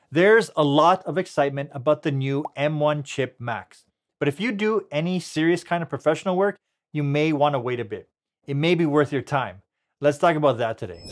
There's a lot of excitement about the new M1 chip Macs, but if you do any serious kind of professional work, you may want to wait a bit. It may be worth your time. Let's talk about that today.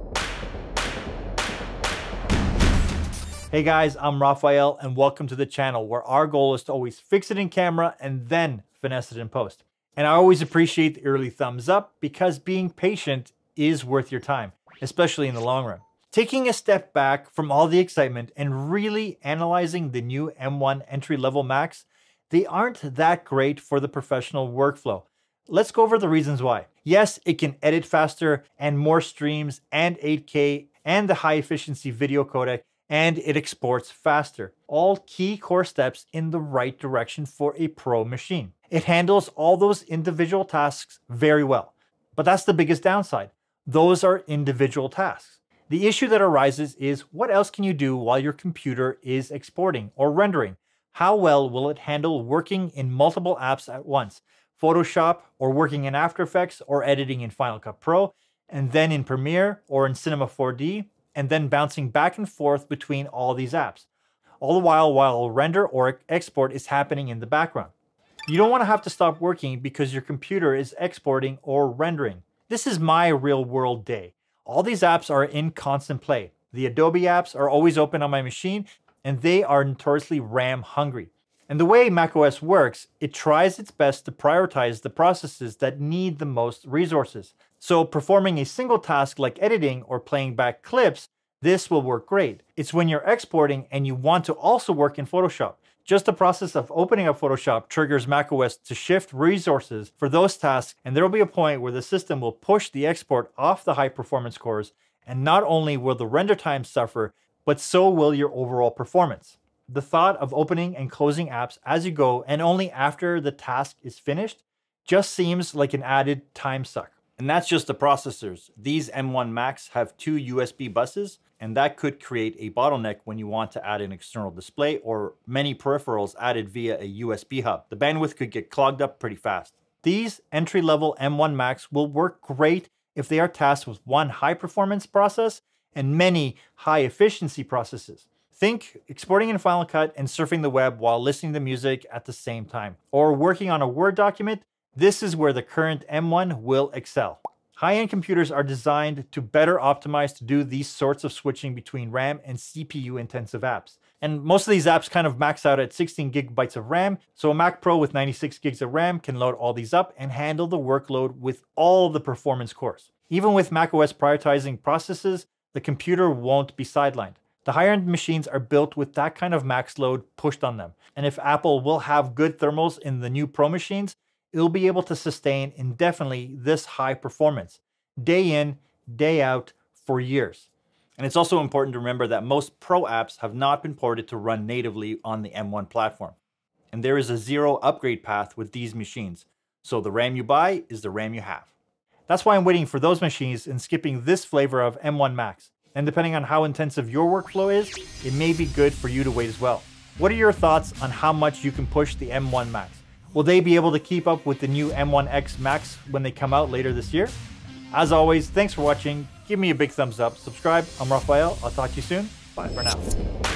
Hey guys, I'm Raphael and welcome to the channel where our goal is to always fix it in camera and then finesse it in post. And I always appreciate the early thumbs up because being patient is worth your time, especially in the long run. Taking a step back from all the excitement and really analyzing the new M1 entry-level Macs, they aren't that great for the professional workflow. Let's go over the reasons why. Yes, it can edit faster and more streams and 8K and the high efficiency video codec, and it exports faster. All key core steps in the right direction for a pro machine. It handles all those individual tasks very well. But that's the biggest downside. Those are individual tasks. The issue that arises is what else can you do while your computer is exporting or rendering? How well will it handle working in multiple apps at once? Photoshop, or working in After Effects, or editing in Final Cut Pro, and then in Premiere or in Cinema 4D, and then bouncing back and forth between all these apps. All the while render or export is happening in the background. You don't want to have to stop working because your computer is exporting or rendering. This is my real world day. All these apps are in constant play. The Adobe apps are always open on my machine, and they are notoriously RAM hungry. And the way macOS works, it tries its best to prioritize the processes that need the most resources. So performing a single task like editing or playing back clips, this will work great. It's when you're exporting and you want to also work in Photoshop. Just the process of opening up Photoshop triggers macOS to shift resources for those tasks, and there will be a point where the system will push the export off the high performance cores, and not only will the render time suffer, but so will your overall performance. The thought of opening and closing apps as you go and only after the task is finished just seems like an added time suck. And that's just the processors. These M1 Macs have 2 USB buses, and that could create a bottleneck when you want to add an external display or many peripherals added via a USB hub. The bandwidth could get clogged up pretty fast. These entry-level M1 Macs will work great if they are tasked with one high-performance process and many high-efficiency processes. Think exporting in Final Cut and surfing the web while listening to music at the same time, or working on a Word document. This is where the current M1 will excel. High-end computers are designed to better optimize to do these sorts of switching between RAM and CPU intensive apps. And most of these apps kind of max out at 16 gigabytes of RAM, so a Mac Pro with 96 gigs of RAM can load all these up and handle the workload with all the performance cores. Even with macOS prioritizing processes, the computer won't be sidelined. The higher-end machines are built with that kind of max load pushed on them. And if Apple will have good thermals in the new Pro machines, it'll be able to sustain indefinitely this high performance, day in, day out, for years. And it's also important to remember that most Pro apps have not been ported to run natively on the M1 platform. And there is a zero upgrade path with these machines. So the RAM you buy is the RAM you have. That's why I'm waiting for those machines and skipping this flavor of M1 Macs. And depending on how intensive your workflow is, it may be good for you to wait as well. What are your thoughts on how much you can push the M1 Macs? Will they be able to keep up with the new M1X Macs when they come out later this year? As always, thanks for watching. Give me a big thumbs up. Subscribe. I'm Raphael. I'll talk to you soon. Bye for now.